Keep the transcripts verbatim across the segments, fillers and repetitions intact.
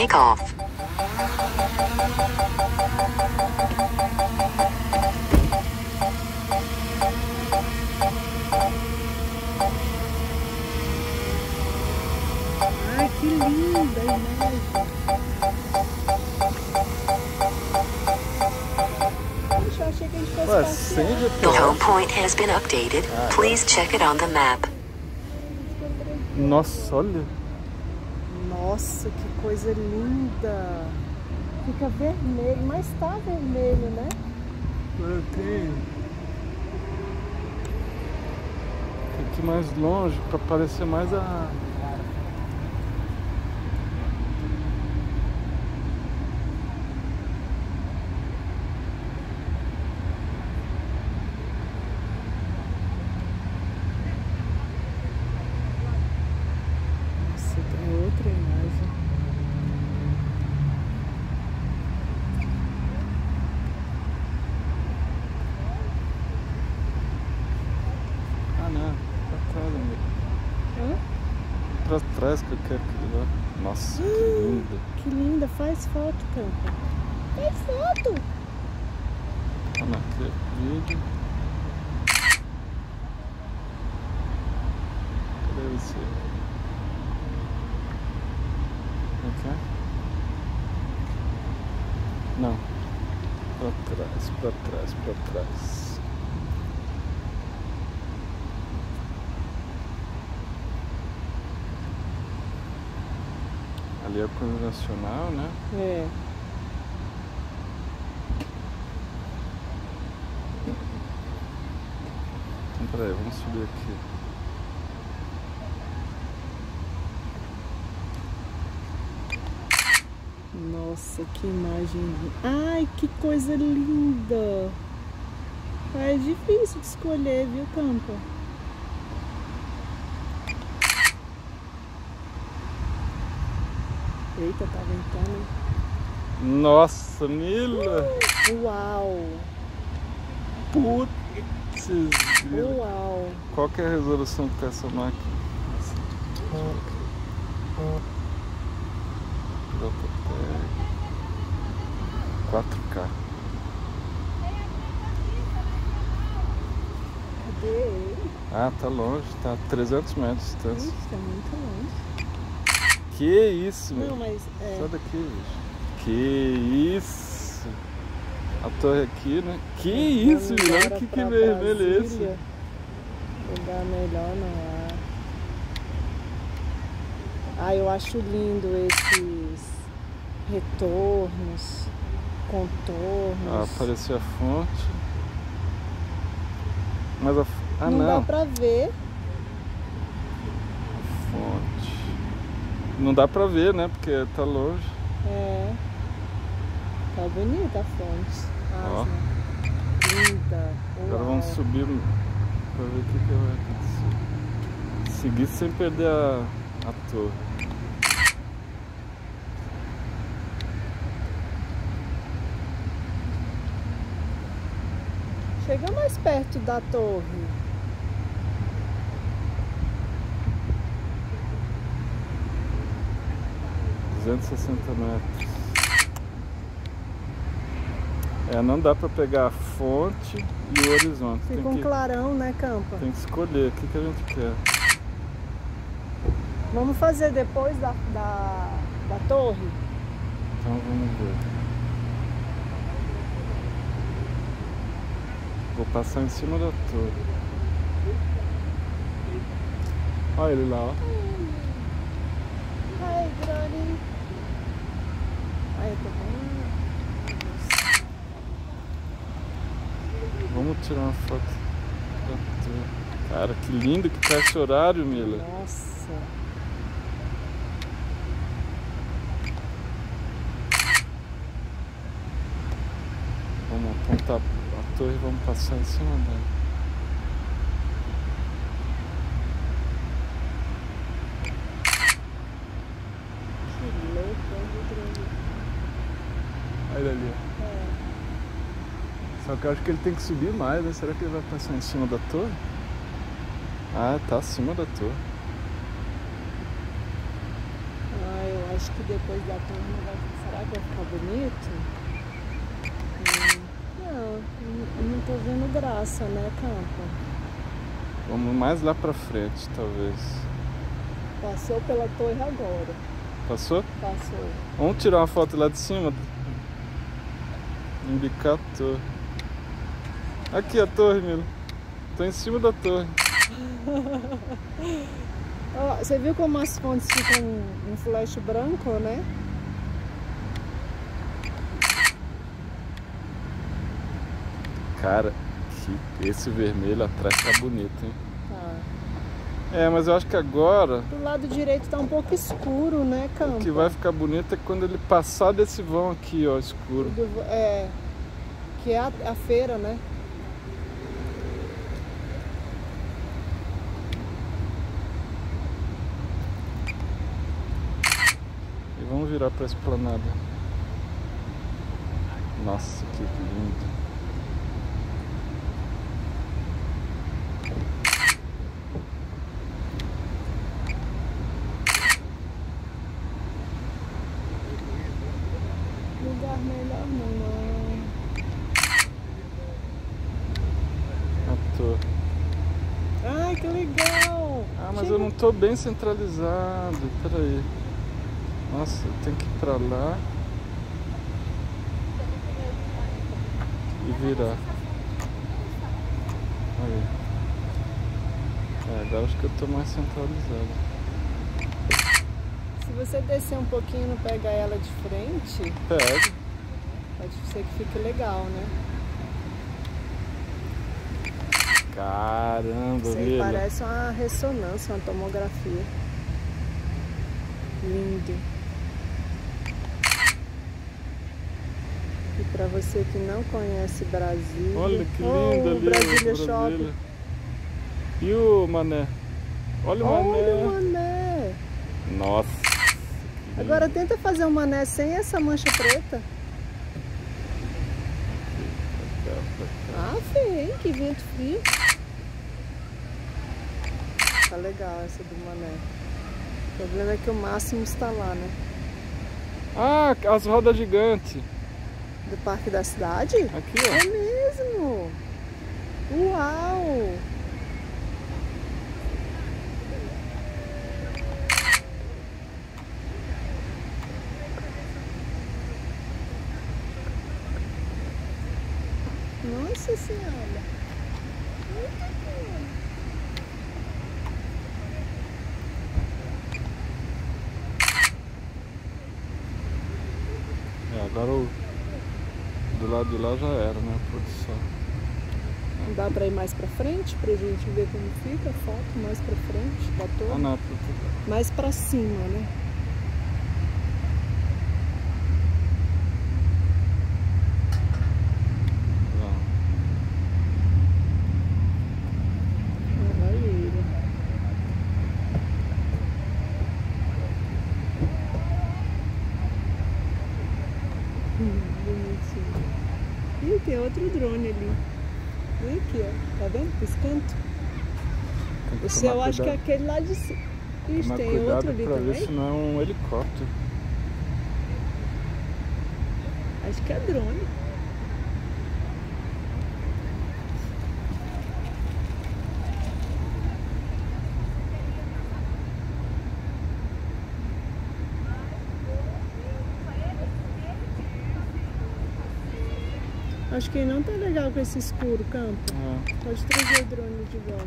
take off. Ai, que linda a imagem. Poxa, eu achei que a gente fosse Ué, passear. sem G P The home S. point has been updated. Please check it on the map. Nossa, olha. Nossa, que coisa linda. Fica vermelho, mas tá vermelho, né? Tem. Tem que ir mais longe pra parecer mais a. Nossa, tem outra imagem. Ah, não. Pra trás, amigo. Hã? Pra trás que eu quero que lá. Nossa, que linda. Que linda, faz foto, Campa. Faz foto! Ah, não, que vídeo. Cadê você? Aqui, é? Não. Pra trás, pra trás, pra trás. Ali é a Cunha Nacional, né? É. Então, peraí, vamos subir aqui. Nossa, que imagem linda. Ai, que coisa linda. É difícil de escolher, viu, Campa? Eita, tá ventando. Nossa, Mila! Uau! Putz, grila. Uau! Qual que é a resolução que tá essa máquina? quatro K. Cadê ele? Ah, tá longe, tá a trezentos metros de distância. Ixi, tá muito longe. Que isso, Não, meu? mas é. Sai daqui, bicho. Que isso! A torre aqui, né? Que isso, Vamos meu? Olha embora que, que pra vermelho é esse? Brasília. Lugar melhor no ar. Ah, eu acho lindo esses retornos, contornos. Ah, apareceu a fonte. Mas a. Ah, não, não. dá pra ver. Fonte. Não dá pra ver, né? Porque tá longe. É. Tá bonita a fonte. Ó. Asna. Linda. Agora Uau. vamos subir pra ver o que, que vai acontecer. Seguir sem perder a, a torre. Chega mais perto da torre. duzentos e sessenta metros. É, não dá pra pegar a fonte e o horizonte. Fica Tem um que, clarão, né, Campa? tem que escolher o que, que a gente quer. Vamos fazer depois da, da, da torre? Então vamos ver. Vou passar em cima da torre. Olha ele lá, ó. Ai, Grani. Ai, eu tô bom. Vamos tirar uma foto da torre. Cara, que lindo que tá esse horário, Mila. Nossa. Vamos apontar a torre e vamos passar em cima dela. Que louco, olha o Grani. Olha ele ali, ó. É. Só que eu acho que ele tem que subir mais, né? Será que ele vai passar em cima da torre? Ah, tá acima da torre. Ah, eu acho acho que depois da turma vai... Será que vai ficar bonito? Hum, não, não tô vendo graça, né, Campo? Vamos mais lá pra frente, talvez. Passou pela torre agora. Passou? Passou. Vamos tirar uma foto lá de cima? Indicar a torre. Aqui a torre, Milo. Tô em cima da torre. Ó, você viu como as fontes ficam um, um flash branco, né? Cara, que esse vermelho atrás tá bonito, hein? Tá. É, mas eu acho que agora Do lado direito tá um pouco escuro, né, Campo? o que vai ficar bonito é quando ele passar desse vão aqui, ó, escuro. Do- É, que é a, a feira, né? E vamos virar pra esplanada. Nossa, que lindo. Lugar melhor não. A torre. Ai, que legal! Ah, mas Chega- eu não tô bem centralizado. Pera aí. Nossa, eu tenho que ir pra lá e virar. Aí. É, agora acho que eu tô mais centralizado. Se você descer um pouquinho e não pegar ela de frente, Pega. pode ser que fique legal, né? Caramba, Isso aí Mila. parece uma ressonância, uma tomografia. Lindo. E pra você que não conhece Brasília... Olha que Oh, lindo ali. Brasília o Shopping. E o mané? Olha o Olha o mané. mané. Nossa. que Agora lindo. tenta fazer um mané sem essa mancha preta. Pra cá, pra cá. Ah, feio, hein? Que vento frio. Tá legal essa do mané. O problema é que o Máximo está lá, né? Ah, as rodas gigantes. Do Parque da Cidade? Aqui, ó. É mesmo! Uau! Nossa Senhora! É, agora o do lado de lá já era, né? A produção. Não dá pra ir mais pra frente pra gente ver como fica a foto mais pra frente da Ah, torre? não, porque... Mais pra cima, né? não. Olha ele. Hum, bonitinho. Ih, tem outro drone ali. Vem aqui, ó. Tá vendo? Piscando. Tem que O seu, tomar acho que é cuidado. aquele lá de cima. Ixi, Tomar tem cuidado outro ali pra ver também. se não é um helicóptero. Acho que é drone. Acho que não tá legal com esse escuro, Campo. É. Pode trazer o drone de volta.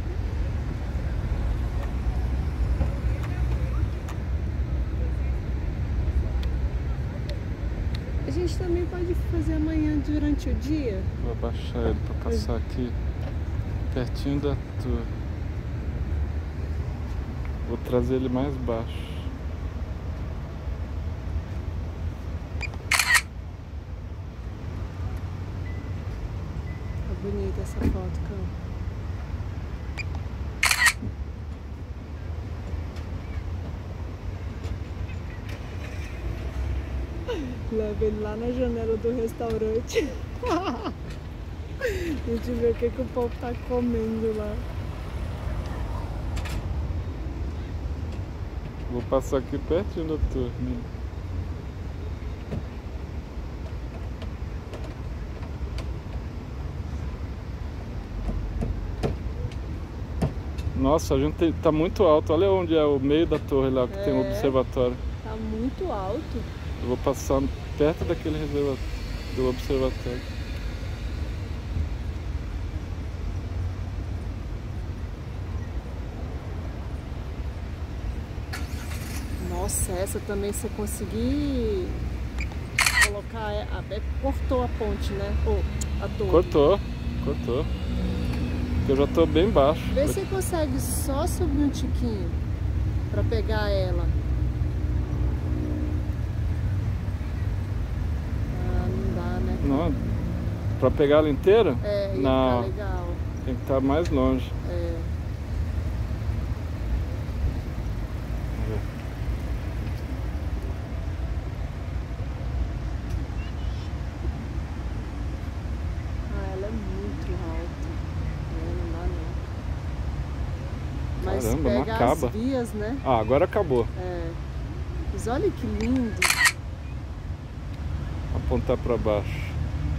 A gente também pode fazer amanhã durante o dia. Vou abaixar ele pra passar aqui pertinho da torre. Vou trazer ele mais baixo. Tá bonita essa foto, Campo. Leva ele lá na janela do restaurante. A gente vê o que, que o povo tá comendo lá. Vou passar aqui pertinho da torre, né? Nossa, a gente tem, tá muito alto. Olha onde é o meio da torre lá, que É. tem o observatório. Tá muito alto. Eu vou passar perto daquele reserva... do observatório. Nossa, essa também você conseguir colocar... A... Cortou a ponte, né? Ou a torre. Cortou, cortou. Porque eu já tô bem baixo. Vê se você consegue só subir um tiquinho pra pegar ela. Ah, não dá, né? Não, pra pegar ela inteira? É, ia Não, ficar legal. tem que estar mais longe. É. Vamos ver. Ah, ela é muito alta. Não, não dá não. Mas Caramba, não pega acaba. as vias, né? Ah, agora acabou. É. Mas olha que lindo. Apontar pra baixo.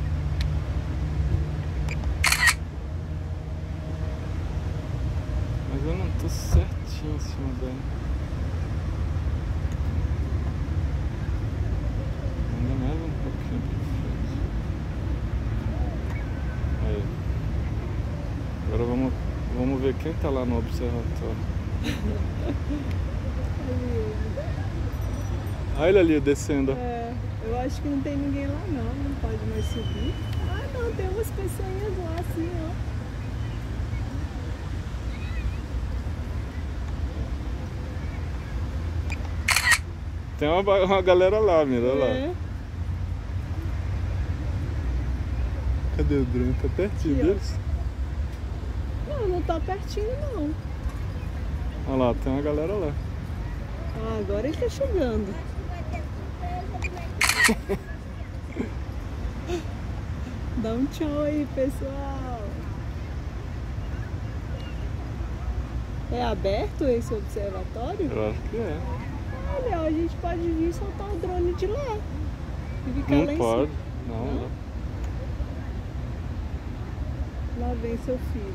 Mas eu não tô certinho em cima dela. Ainda mais um pouquinho pra frente. Aí. Agora vamos, vamos ver quem tá lá no observatório. Olha ele ali descendo. É, eu acho que não tem ninguém lá não, não pode mais subir. Ah não, tem umas pessoinhas lá assim, ó. Tem uma, ba- uma galera lá, mira, olha lá. É. Cadê o drone? Tá pertinho Aqui, ó. deles? Não, não tá pertinho não. Olha lá, tem uma galera lá. Ah, agora ele tá chegando. Dá um tchau aí, pessoal. É aberto esse observatório? Eu acho que é. Olha, a gente pode vir e soltar o drone de lá. E ficar lá Não em pode. cima. Não, Não? não. Lá vem seu filho.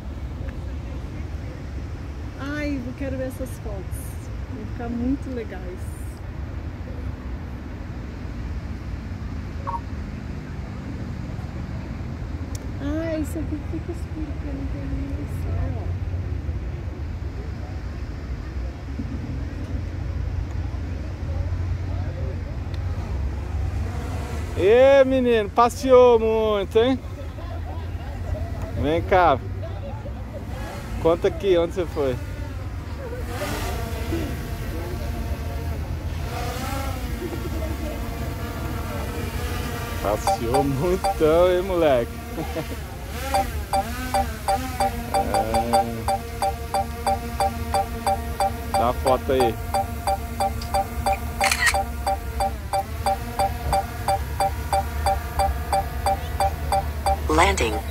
Ai, eu quero ver essas fotos. Vão ficar muito legais. Ah, isso aqui fica escuro porque não tem iluminação, ó. Ê, menino, passeou muito, hein? Vem cá. Conta aqui, onde você foi? Passeou muito, hein, moleque? É. Dá a foto aí. Landing